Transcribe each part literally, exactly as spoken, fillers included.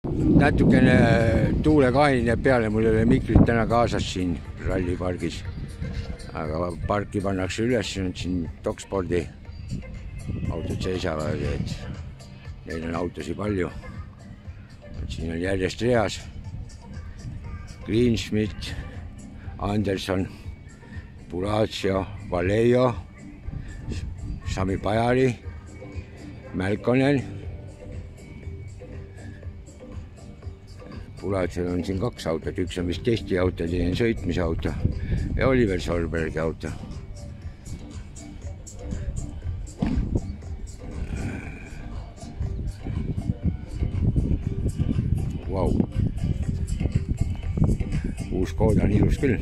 Natukene tuulekaine peale, mul ei ole mikrit täna kaasas siin Rallipargis. Aga parki pannakse üles, siin dokspordi autod seisavad, et neil on autosid palju. Siin on järjest reas Greensmith, Anderson, Pulacio, Vallejo, Sami Pajari, Malkonen. Pulaciol on siin kaks autot, üks on vist testiauto, teine on sõitmise auto ja Oliver Solbergi auto. Vau. Uus kood on ilus küll.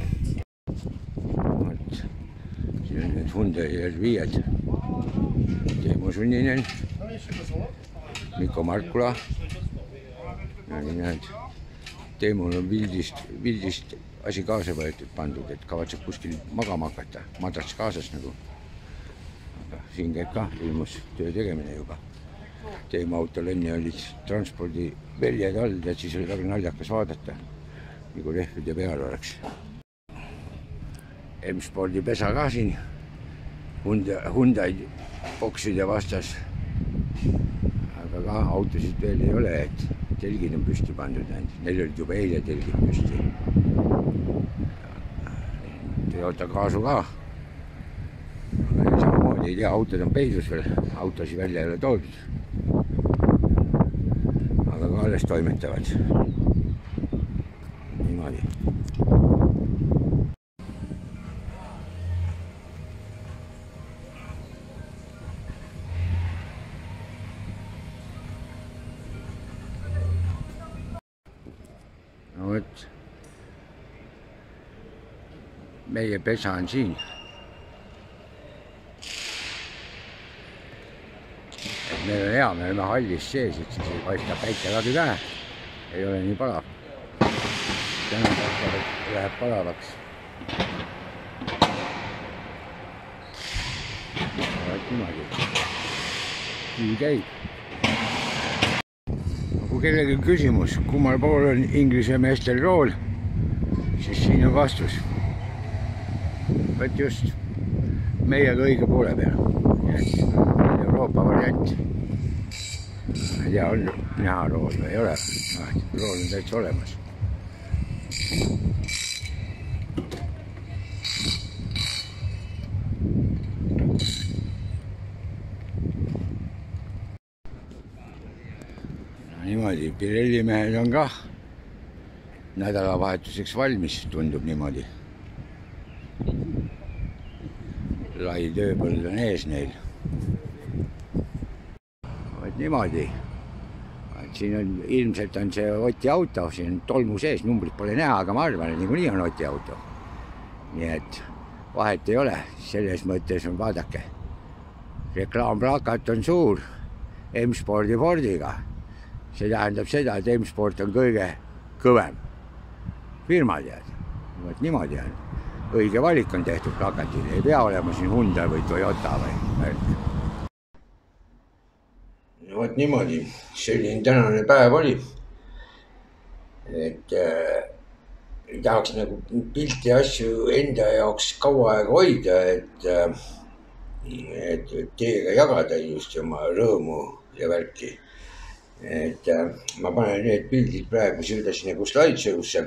Siin on need Hyundai R viis. Teemo Sunninen, Mikko Markula. Ja nii näed, Teemul on vildist, vildist asi kaasa võetud pandud, et kavatseb kuskil magama hakata, madrats kaasas nagu. Aga siin käib ka ilmus töö tegemine juba. Teema autol enne olid transpordi väljad all, et siis oli väga naljakas vaadata, nagu rehvide peal oleks. M-spordi pesa ka siin, Hyundai bokside vastas, aga ka autosid veel ei ole, et telgid on püsti pandud, neil olid juba eile telgid püsti. Toyota kaasu ka. Samamoodi ei tea, autod on peidus veel, autosi välja ei ole toodud. Aga ka alles toimetavad. Niimoodi. No võt, meie pesa on siin. Et meil on hea, me oleme hallis sees, et siis ei paista päike läbi vähe. Ei ole nii palav. Täna läheb palavaks. Vaat niimoodi. Nii käib. Kui kellegi küsimus, kummal pool on Inglise meestel rool, siis siin on vastus. Võt just meiega õige poole peal. Euroopa variant. Ma ei tea, on näha rool või ei ole. Rool on täitsa olemas. Niimoodi, Pirelli mehed on ka nädalavahetuseks valmis, tundub niimoodi. Lai tööpõld on ees neil. Võt niimoodi. Siin on, ilmselt on see Oti auto, siin on tolmu sees, numbrit pole näha, aga ma arvan, et niikuinii on Oti auto. Nii et vahet ei ole, selles mõttes on, vaadake, reklaamplakat on suur M-spordi Fordiga. See tähendab seda, et M-sport on kõige kõvem firma, tead. Võt niimoodi on. Õige valik on tehtud plakatil, ei pea olema siin Hyundai või Toyota või märk. No võt niimoodi, selline tänane päev oli. Et äh, tahaks nagu pilti asju enda jaoks kaua aega hoida, et, äh, et teiega jagada just oma rõõmu ja värki. Et äh, ma panen need pildid praegu sõidas nagu slideshow'sse.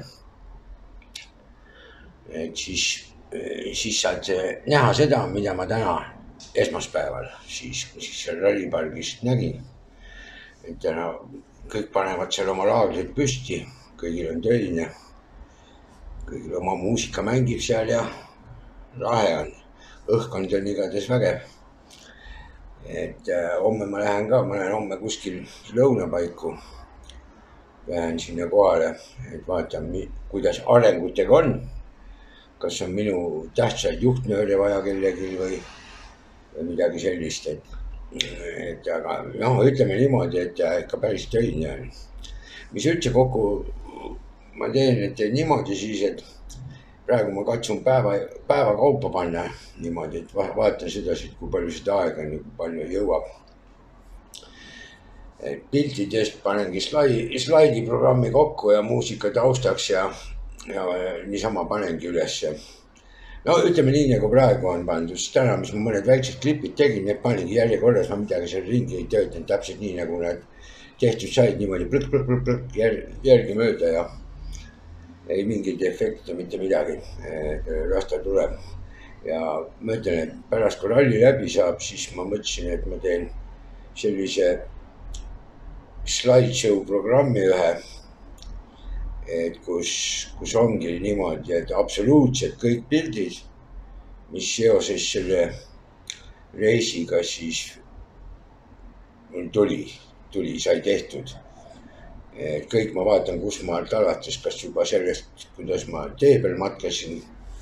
Et siis, siis saad näha seda, mida ma täna esmaspäeval siis, siis seal Rallipargist nägin. Et täna kõik panevad seal oma laagrid püsti, kõigil on töine, kõigil oma muusika mängib seal ja lahe on. Õhkkond on igatahes vägev. Et äh, homme ma lähen ka, ma lähen homme kuskil lõunapaiku. Lähen sinna kohale, et vaatan, kuidas arengutega on. Kas on minu tähtsaid juhtnööre vaja kellegi või, või midagi sellist. Et, et aga noh, ütleme niimoodi, et ikka päris töine on. Mis üldse kokku ma teen, et niimoodi siis, et praegu ma katsun päeva, päeva kaupa panna niimoodi, et vaatan seda, kui palju seda aega on, kui palju jõuab. Piltidest panengi slaidi, slaidi programmi kokku ja muusika taustaks ja, ja niisama panengi ülesse. No ütleme nii, nagu praegu on pandud, siis täna, mis ma mõned väiksed klipid tegin, need paningi järjekorras, ma midagi seal ringi ei töötanud, täpselt nii, nagu need tehtud said niimoodi plõk, plõk, plõk, plõk järgi mööda ja ei mingit efekte, mitte midagi, las ta tuleb. Ja ma ütlen, et pärast kui ralli läbi saab, siis ma mõtlesin, et ma teen sellise slideshow programmi ühe, et kus, kus ongi niimoodi, et absoluutselt kõik pildid, mis seoses selle reisiga siis tuli, tuli, sai tehtud. Et kõik ma vaatan, kus maalt alates, kas juba sellest, kuidas ma tee peal matkasin,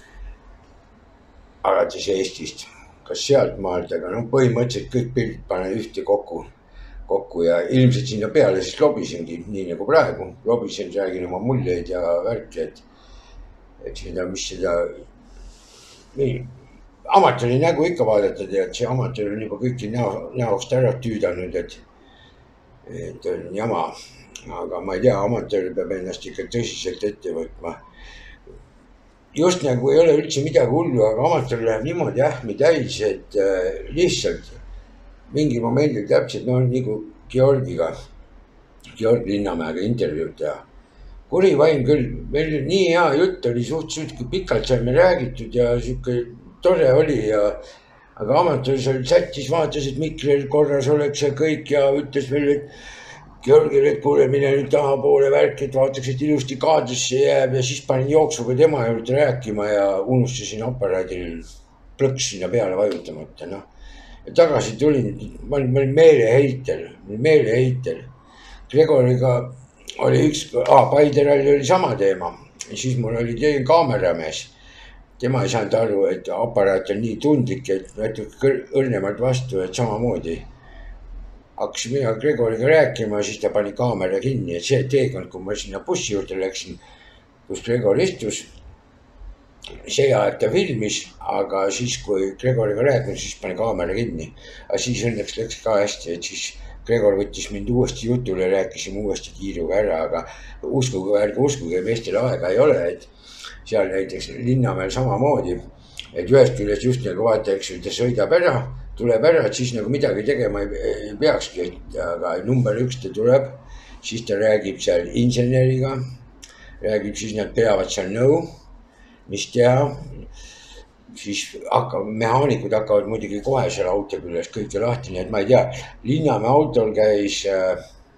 alates Eestist, kas sealt maalt, aga no põhimõtteliselt kõik pildid panen ühte kokku. kokku ja ilmselt sinna peale siis lobisingi, nii nagu praegu. Lobisen, räägin oma muljeid ja värki, et, et seda, mis seda nii, amatööri nägu ikka vaadata, tead, see amatöör on juba kõiki näo, näost ära tüüdanud, et, et on jama. Aga ma ei tea, amatöör peab ennast ikka tõsiselt ette võtma. Just nagu ei ole üldse midagi hullu, aga amatöör läheb niimoodi ähmi täis, et äh, lihtsalt mingi momendil täpselt, no nagu Georgiga, Georg Linnamäega intervjuud teha. Kuri vaim küll, meil nii hea jutt oli, suht, suht pikalt saime räägitud ja siuke tore oli ja aga amatöör seal chat'is vaatas, et mikril korras oleks ja kõik ja ütles veel, et Georgile, et kuule, mine nüüd taha poole värk, et vaataks, et ilusti kaadrisse jääb ja siis panin jooksuga tema juurde rääkima ja unustasin aparaadil plõks sinna peale vajutamata, noh. Ja tagasi tulin, ma olin, ma olin meeleheitel, meeleheitel. Gregoriga oli üks, ah, Paideralli oli sama teema. Ja siis mul oli teine kaameramees. Tema ei saanud aru, et aparaat on nii tundlik, et natuke õrnemalt vastu, et samamoodi. Hakkasin mina Gregoriga rääkima, siis ta pani kaamera kinni, et see teekond, kui ma sinna bussi juurde läksin, kus Gregor istus, see aeg ta filmis, aga siis, kui Gregoriga rääkis, siis pani kaamera kinni. Aga siis õnneks läks ka hästi, et siis Gregor võttis mind uuesti jutule, rääkisime uuesti kiiruga ära, aga uskuge, ärge uskuge, meestel aega ei ole, et seal näiteks Linnamäel samamoodi, et ühest küljest just nagu vaata, eks ju, ta sõidab ära, tuleb ära, et siis nagu midagi tegema ei peakski, aga number üks ta tuleb, siis ta räägib seal inseneriga, räägib, siis nad peavad seal nõu, mis teha, siis hakkab, mehaanikud hakkavad muidugi kohe seal auto küljes kõike lahti, nii et ma ei tea, Linnamäe autol käis äh,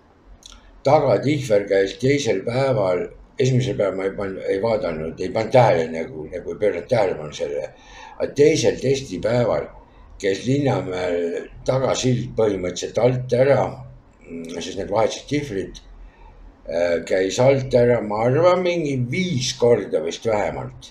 taga tihver käis teisel päeval, esimesel päeval ma ei, pan, ei vaadanud, ei pannud tähele nagu, nagu ei pööranud tähelepanu selle, aga teisel testipäeval käis Linnamäel tagasild põhimõtteliselt alt ära, sest need vahetsid tihvrid, äh, käis alt ära, ma arvan, mingi viis korda vist vähemalt.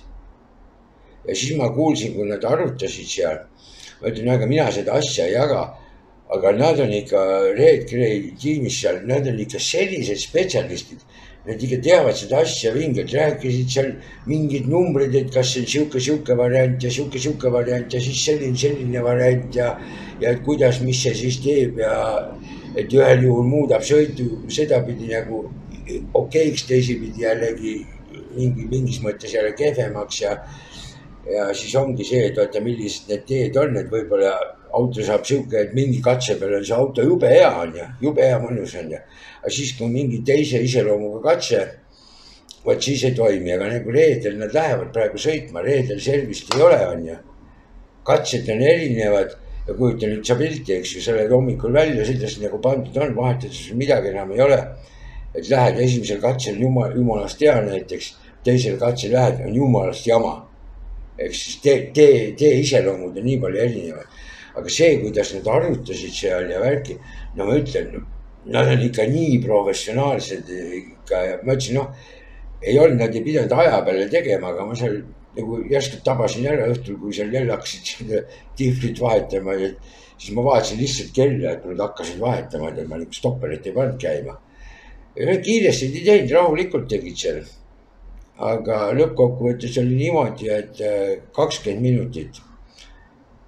Ja siis ma kuulsin, kui nad arutasid seal, ma ütlen, aga mina seda asja ei jaga, aga nad on ikka Red Gray tiimis seal, nad on ikka sellised spetsialistid, nad ikka teavad seda asja vingelt, rääkisid seal mingid numbrid, et kas see on siuke, siuke variant ja siuke, siuke variant ja siis selline, selline variant ja, ja et kuidas, mis see siis teeb ja et ühel juhul muudab sõidu sedapidi nagu okeiks, teisipidi jällegi mingi, mingis mõttes jälle kehvemaks ja ja siis ongi see, et vaata, millised need teed on, et võib-olla auto saab siuke, et mingi katse peal on see auto jube hea on ja, jube hea mõnus on ja. Aga siis, kui mingi teise iseloomuga katse, võt siis ei toimi, aga nagu reedel nad lähevad praegu sõitma, reedel servist ei ole on ja. Katsed on erinevad ja kujuta nüüd sa pilti, eks ju, sa lähed hommikul välja, sellest nagu pandud on, vahetades midagi enam ei ole. Et lähed esimesel katsel jumal, jumalast hea näiteks, teisel katsel lähed, on jumalast jama. Eks siis tee, tee, tee iseloomud on nii palju erinevad. Aga see, kuidas nad arutasid seal ja värki, no ma ütlen, nad on ikka nii professionaalsed ikka ja ma ütlesin, noh, ei olnud, nad ei pidanud aja peale tegema, aga ma seal nagu järskult tabasin ära õhtul, kui seal jälle hakkasid seda tihvlit vahetama, siis ma vaatasin lihtsalt kella, et nad hakkasid vahetama, et ma nagu stopperit ei pannud käima. Ja nad kiiresti ei teinud, rahulikult tegid seal. Aga lõppkokkuvõttes oli niimoodi, et kakskümmend minutit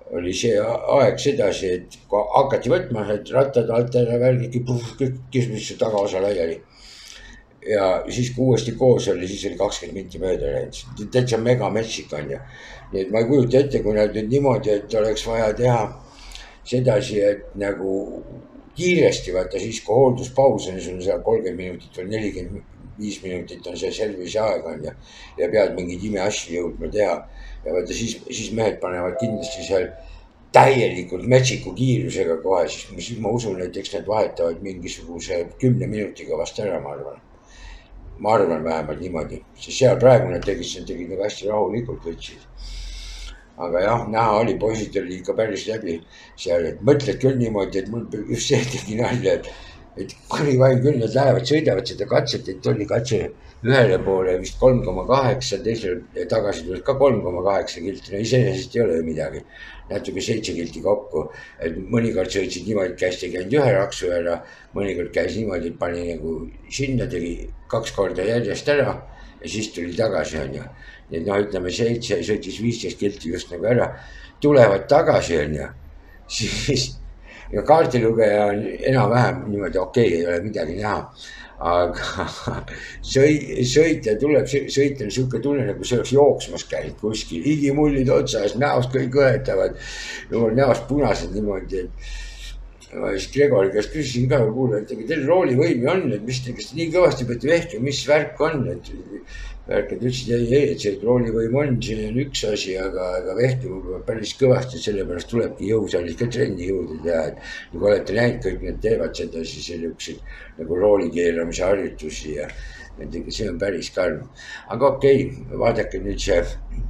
oli see aeg sedasi, et kui hakati võtma, et rattad alt ära värgid, kõik kismis su tagaosa laiali. Ja siis kui uuesti koos oli, siis oli kakskümmend minti mööda läinud. Täitsa mega metsik on ju. Nii et ma ei kujuta ette, kui nad nüüd niimoodi, et oleks vaja teha sedasi, et nagu kiiresti vaata siis, kui hoolduspaus on, sul seal kolmkümmend minutit või nelikümmend viis minutit on see servisi aeg on ja, ja pead mingeid imeasju jõudma teha. Ja vaata siis, siis mehed panevad kindlasti seal täielikult metsiku kiirusega kohe, siis, siis ma usun, et eks need vahetavad mingisuguse kümne minutiga vast ära, ma arvan. Ma arvan vähemalt niimoodi, sest seal praegu nad tegid, tegid nagu hästi rahulikult võtsid. Aga jah, näha oli, poisid oli ikka päris läbi seal, et mõtled küll niimoodi, et mul just see tegi nalja, et, et kuni vaim küll, nad lähevad, sõidavad seda katset, et oli katse ühele poole vist kolm koma kaheksa, teisele tagasi tulid ka kolm koma kaheksa kilti, no iseenesest ei ole ju midagi. Natuke seitse kilti kokku, et mõnikord sõitsid niimoodi, et käest ei käinud ühe raksu ära, mõnikord käis niimoodi, et pani nagu sinna, tegi kaks korda järjest ära ja siis tuli tagasi on ju. Nii et noh, ütleme seitse, sõitis viisteist kilti just nagu ära, tulevad tagasi on ju, siis ja kaardilugeja on enam-vähem niimoodi okei, ei ole midagi näha. Aga sõi, sõita tuleb, sõita on siuke tunne, nagu see oleks jooksmas käinud kuskil, higimullid otsas, näost kõik õetavad, jumal näost punased niimoodi, et ma just Gregori käest küsisin ka, kuule, et teil roolivõimi on, et mis te, kas te nii kõvasti peate vehkima, mis värk on, et värkad ütlesid, ei, ei, et see roolivõim on, see on üks asi, aga, aga vehkima peab päris kõvasti, sellepärast tulebki jõusaalis ka trenni juurde teha, et nagu olete näinud, kõik need teevad seda, siis sellised nagu rooli keeramise harjutusi ja nendega, see on päris karm. Aga okei, vaadake nüüd see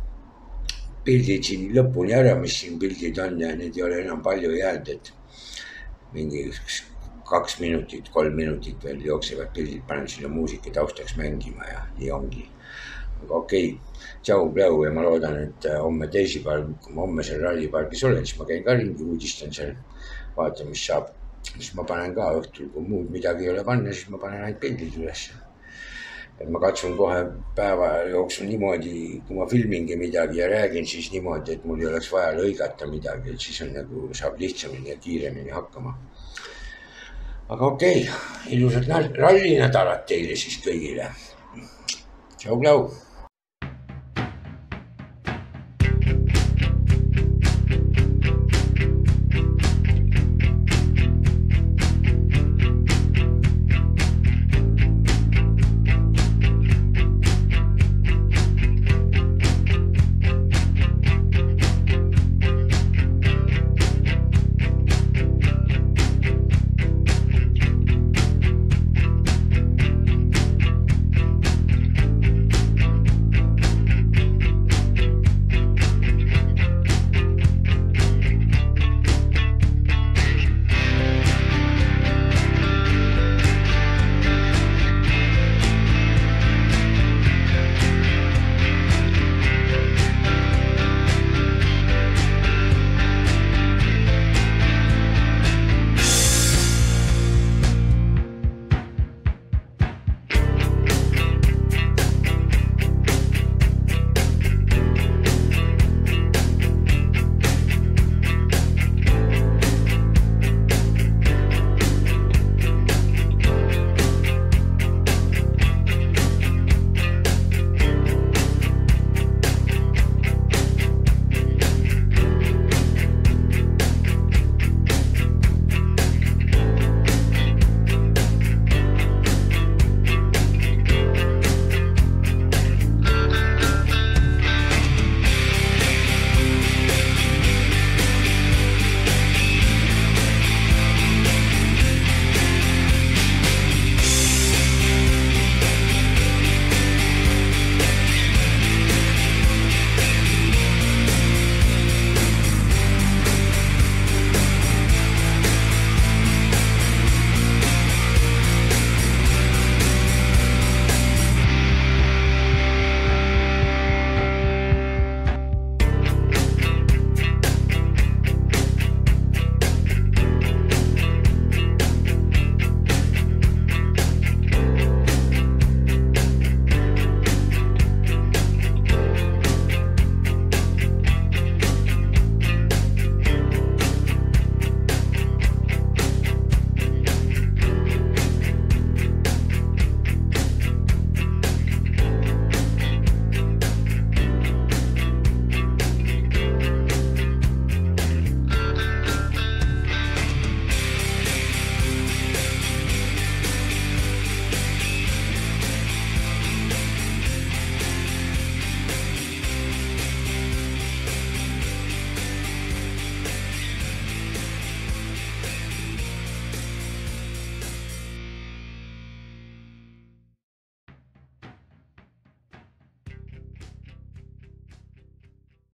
pildid siin lõpuni ära, mis siin pildid on ja need ei ole enam palju jäänud, et mingi kaks minutit, kolm minutit veel jooksevad pildid, panen sinna muusika taustaks mängima ja nii ongi. Aga okei, tšau, pläu ja ma loodan, et homme teisipäeval, kui ma homme seal Rallipargis olen, siis ma käin ka ringi, uudistan seal, vaatan, mis saab. Siis ma panen ka õhtul, kui muud midagi ei ole panna, siis ma panen ainult pildid üles. Et ma katsun kohe päeva jooksul niimoodi, kui ma filmingi midagi ja räägin siis niimoodi, et mul ei oleks vaja lõigata midagi, et siis on nagu, saab lihtsamini ja kiiremini hakkama. Aga okei, ilusad rallinädalat teile siis kõigile. Tšau, pläu!